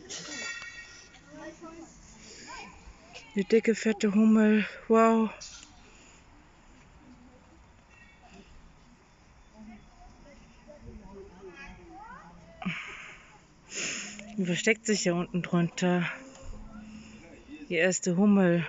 Die dicke, fette Hummel. Wow. Die versteckt sich ja unten drunter. Die erste Hummel.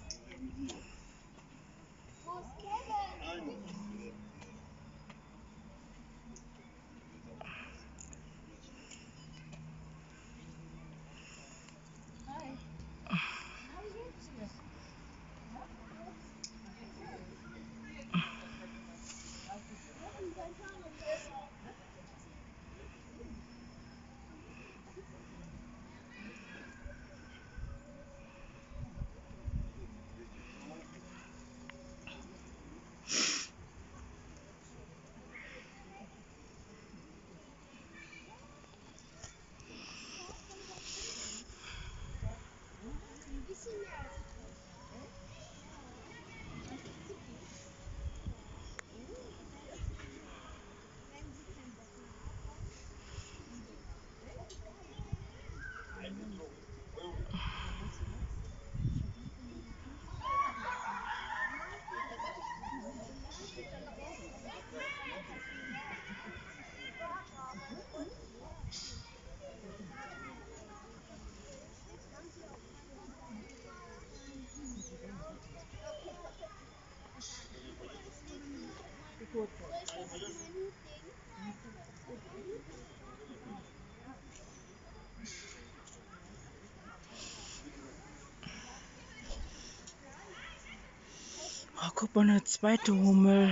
Oh, guck mal, eine zweite Hummel.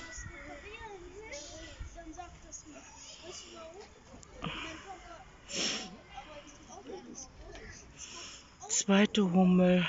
Zweite Hummel.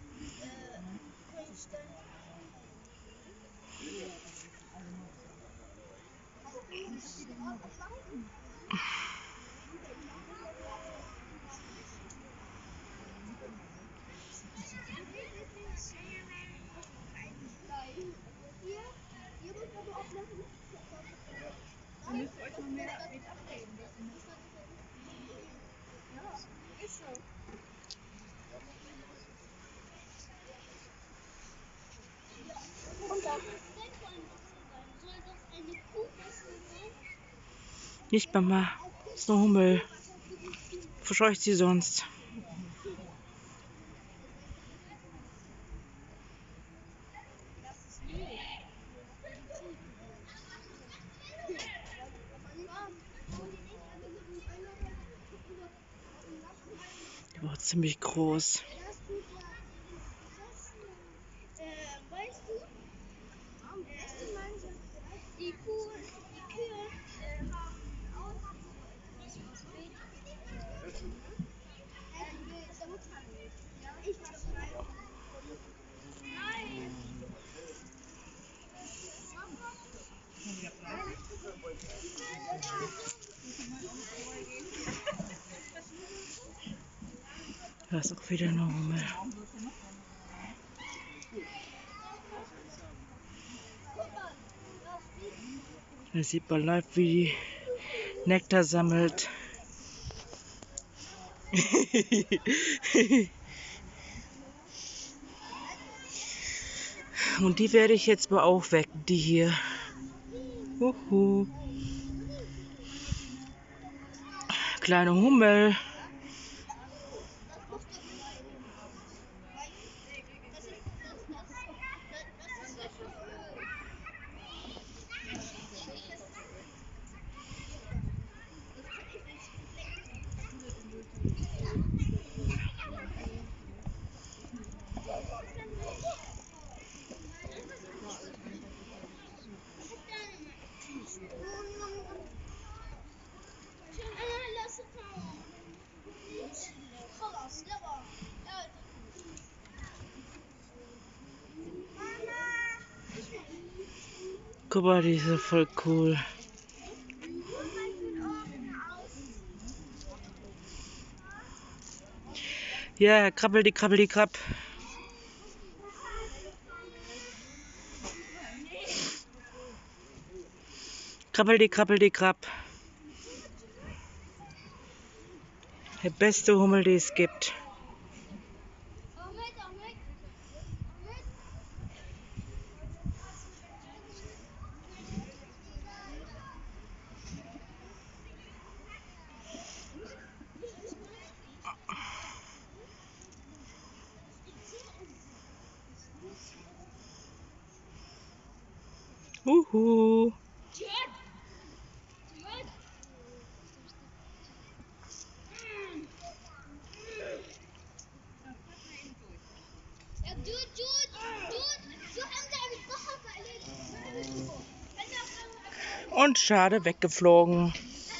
Nicht, Mama. Das ist eine Hummel. Verscheucht sie sonst. Die war ziemlich groß. Weißt du, die Kühe haben auch Da ist auch wieder eine Hummel. Da sieht man live, wie die Nektar sammelt. Und die werde ich jetzt mal aufwecken, die hier. Huhu. Kleine Hummel. Guck mal, die ist ja voll cool. Ja, krabbel die, krabbel die, krabb. Krabbel die, krabb. Der beste Hummel, den es gibt. Uhu. Und schade, weggeflogen.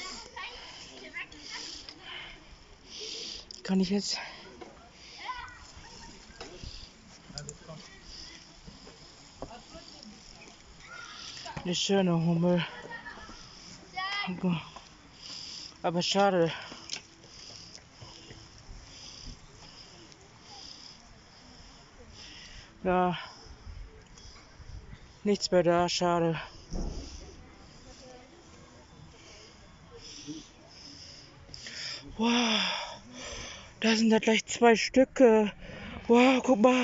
Kann ich jetzt? Eine schöne Hummel. Aber schade. Ja, nichts mehr da, schade. Wow, da sind ja gleich 2 Stücke. Wow, guck mal.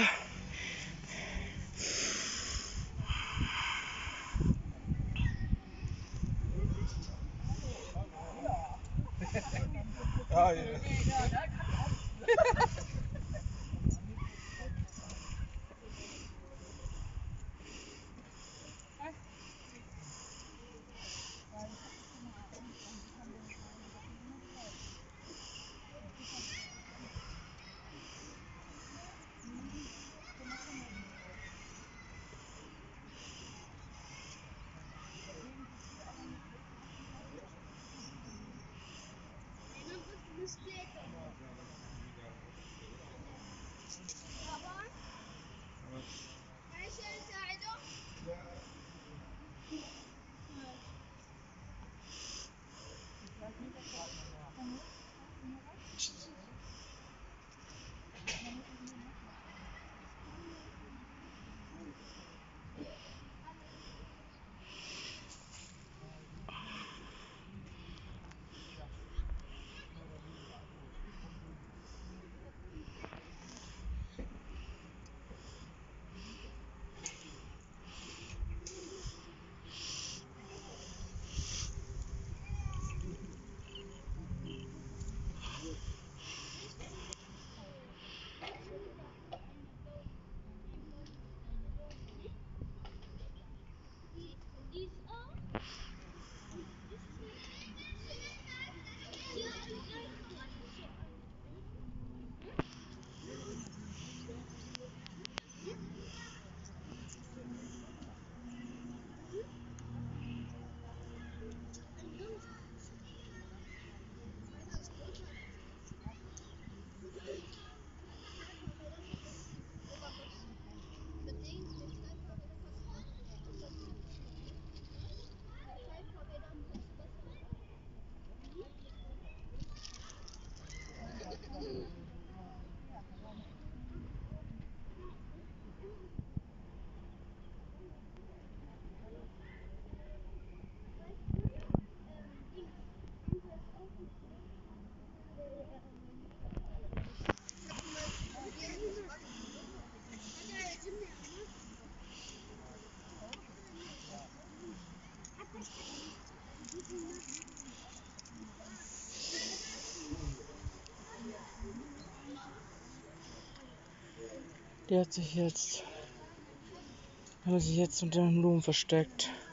Der hat sich jetzt unter den Blumen versteckt.